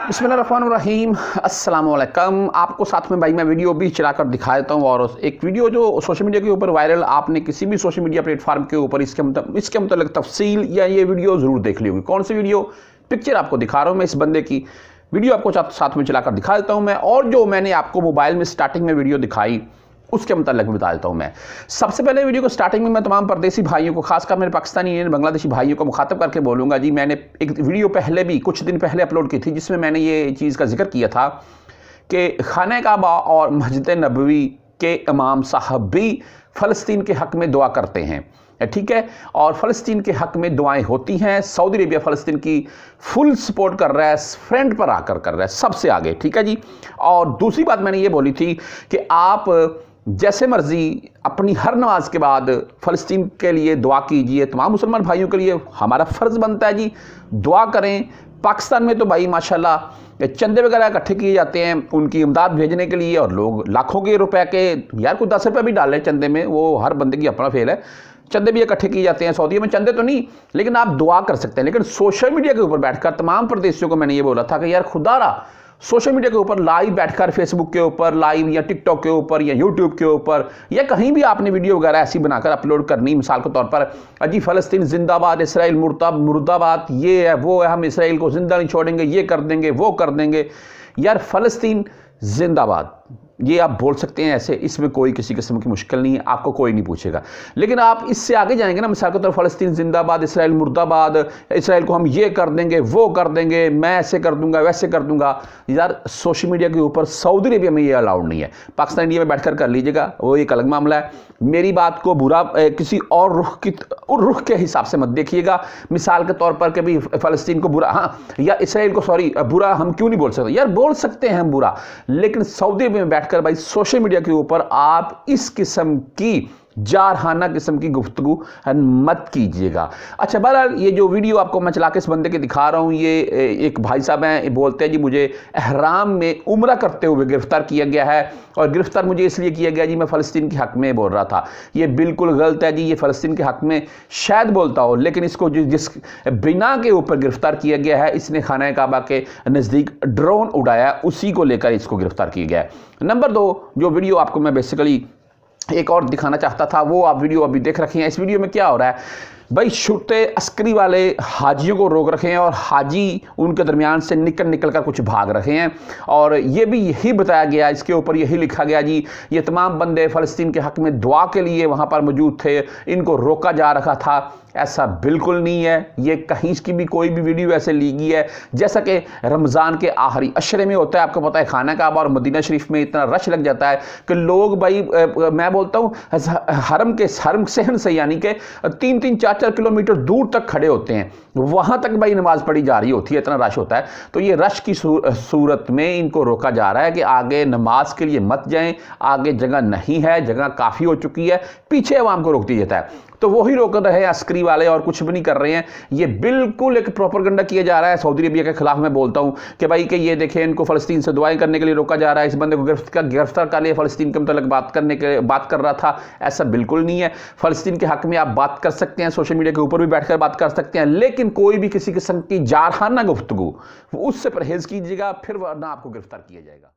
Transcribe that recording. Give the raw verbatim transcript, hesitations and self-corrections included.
बिस्मिल्लाहिर्रहमानिर्रहीम अस्सलाम वालेकुम। आपको साथ में भाई मैं वीडियो भी चलाकर दिखा देता हूँ। और एक वीडियो जो सोशल मीडिया के ऊपर वायरल, आपने किसी भी सोशल मीडिया प्लेटफॉर्म के ऊपर इसके मतलब इसके मतलब तफसील या ये वीडियो ज़रूर देख ली होगी। कौन सी वीडियो? पिक्चर आपको दिखा रहा हूँ मैं इस बंदे की। वीडियो आपको साथ में चलाकर दिखा देता हूँ मैं। और जो मैंने आपको मोबाइल में स्टार्टिंग में वीडियो दिखाई उसके मतलब बता देता हूँ मैं। सबसे पहले वीडियो को स्टार्टिंग में मैं तमाम परदेसी भाइयों को, खासकर मेरे पाकिस्तानी इंडियन बांग्लादेशी भाइयों को मुखातब करके बोलूँगा जी, मैंने एक वीडियो पहले भी कुछ दिन पहले अपलोड की थी जिसमें मैंने ये चीज़ का जिक्र किया था कि खाने काबा और मस्जिद नबवी के इमाम साहब भी फ़लस्तीन के हक़ में दुआ करते हैं, ठीक है, और फ़लस्तीन के हक़ में दुआएं होती हैं। सऊदी अरेबिया फ़लस्तीन की फुल सपोर्ट कर रहा है, फ्रंट पर आकर कर रहा है, सबसे आगे, ठीक है जी। और दूसरी बात मैंने ये बोली थी कि आप जैसे मर्जी अपनी हर नमाज के बाद फ़लस्तीन के लिए दुआ कीजिए। तमाम मुसलमान भाइयों के लिए हमारा फ़र्ज़ बनता है जी, दुआ करें। पाकिस्तान में तो भाई माशाल्लाह चंदे वगैरह इकट्ठे किए जाते हैं उनकी इमदाद भेजने के लिए, और लोग लाखों के रुपए के, यार कोई दस रुपये भी डाल रहे चंदे में, वो हर बंदे की अपना फेल है। चंदे भी इकट्ठे किए जाते हैं। सऊदी में चंदे तो नहीं, लेकिन आप दुआ कर सकते हैं। लेकिन सोशल मीडिया के ऊपर बैठकर तमाम प्रदेशियों को मैंने ये बोला था कि यार खुदारा सोशल मीडिया के ऊपर लाइव बैठकर, फेसबुक के ऊपर लाइव या टिकटॉक के ऊपर या यूट्यूब के ऊपर या कहीं भी आपने वीडियो वगैरह ऐसी बनाकर अपलोड करनी, मिसाल के तौर पर अजी फ़लस्तीन जिंदाबाद, इसराइल मुर्दाबाद, ये है वो है, हम इसराइल को जिंदा नहीं छोड़ेंगे, ये कर देंगे वो कर देंगे। यार फ़लस्तीन जिंदाबाद ये आप बोल सकते हैं ऐसे, इसमें कोई किसी किस्म की मुश्किल नहीं है, आपको कोई नहीं पूछेगा। लेकिन आप इससे आगे जाएंगे ना, मिसाल के तौर पर फ़लस्तीन जिंदाबाद, इसराइल मुर्दाबाद, इसराइल को हम ये कर देंगे वो कर देंगे, मैं ऐसे कर दूंगा वैसे कर दूंगा। यार सोशल मीडिया के ऊपर सऊदी अरेबिया में ये अलाउड नहीं है। पाकिस्तान इंडिया में बैठकर कर लीजिएगा, वो एक अलग मामला है। मेरी बात को बुरा ए, किसी और रुख की रुख के हिसाब से मत देखिएगा। मिसाल के तौर पर कभी फ़लस्तीन को बुरा, हाँ, या इसराइल को सॉरी बुरा हम क्यों नहीं बोल सकते? यार बोल सकते हैं हम बुरा, लेकिन सऊदी अरेबिया में बैठ कर भाई सोशल मीडिया के ऊपर आप इस किस्म की जारहाना किस्म की गुफ्तगू मत कीजिएगा। अच्छा, बहरहाल ये जो वीडियो आपको मैं चला के इस बंदे के दिखा रहा हूँ, ये एक भाई साहब हैं, बोलते हैं जी मुझे एहराम में उम्रा करते हुए गिरफ्तार किया गया है, और गिरफ्तार मुझे इसलिए किया गया जी मैं फ़लस्तीन के हक़ में बोल रहा था। ये बिल्कुल गलत है जी, ये फ़लस्तीन के हक़ में शायद बोलता हो, लेकिन इसको जिस बिना के ऊपर गिरफ्तार किया गया है, इसने खाना काबा के नज़दीक ड्रोन उड़ाया, उसी को लेकर इसको गिरफ्तार किया गया है। नंबर दो, जो वीडियो आपको मैं बेसिकली एक और दिखाना चाहता था वो आप वीडियो अभी देख रखे हैं। इस वीडियो में क्या हो रहा है भाई, शुरते अस्करी वाले हाजियों को रोक रखे हैं और हाजी उनके दरमियान से निकल निकल कर कुछ भाग रहे हैं। और ये भी यही बताया गया, इसके ऊपर यही लिखा गया जी ये तमाम बंदे फ़लस्तीन के हक़ में दुआ के लिए वहाँ पर मौजूद थे, इनको रोका जा रखा था। ऐसा बिल्कुल नहीं है, ये कहीं की भी कोई भी वीडियो ऐसे ली गई है। जैसा कि रमज़ान के आखिरी अशरे में होता है, आपको पता है खाना काबा और मदीना शरीफ में इतना रश लग जाता है कि लोग भाई मैं बोलता हूँ हरम के हरम सहन से यानी कि तीन तीन चार चार किलोमीटर दूर तक खड़े होते हैं, वहाँ तक भाई नमाज पढ़ी जा रही होती है, इतना रश होता है। तो ये रश की सूरत में इनको रोका जा रहा है कि आगे नमाज के लिए मत जाएं, आगे जगह नहीं है, जगह काफ़ी हो चुकी है, पीछे अवाम को रोक दिया जाता है। तो वही रोक रहे हैं अस्करी वाले, और कुछ भी नहीं कर रहे हैं। ये बिल्कुल एक प्रोपेगेंडा किया जा रहा है सऊदी अरेबिया के खिलाफ। मैं बोलता हूँ कि भाई कि ये देखें, इनको फ़लस्तीन से दुआएं करने के लिए रोका जा रहा है, इस बंदे को गिरफ्तार कर लिया फ़लस्तीन के मतलब बात करने के बात कर रहा था। ऐसा बिल्कुल नहीं है। फ़लस्तीन के हक़ में आप बात कर सकते हैं, सोशल मीडिया के ऊपर भी बैठकर बात कर सकते हैं, लेकिन कोई भी किसी किस्म की जारहाना गुफ्तगू उससे परहेज़ कीजिएगा, फिर वरना आपको गिरफ्तार किया जाएगा।